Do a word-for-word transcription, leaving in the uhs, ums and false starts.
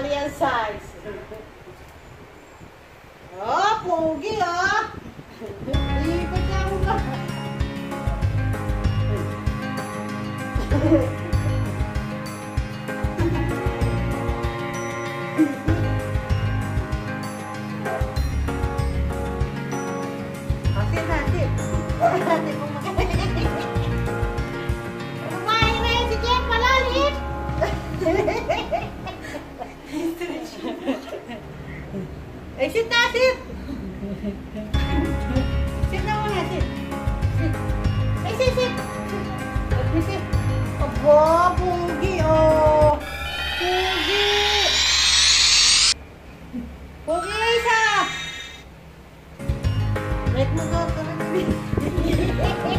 mali ang size. Oh, pogi ah. Ikot niya mo ba? Hasit, hasit. Hasit mo kumain na yun si Jeff, malalim. Eh, sit na, sit. Sit na muna, sit. Sit. Eh, sit, sit. Sit, sit. Aba, pugi, oh. Pugi. Pugi, isa. Let mo go.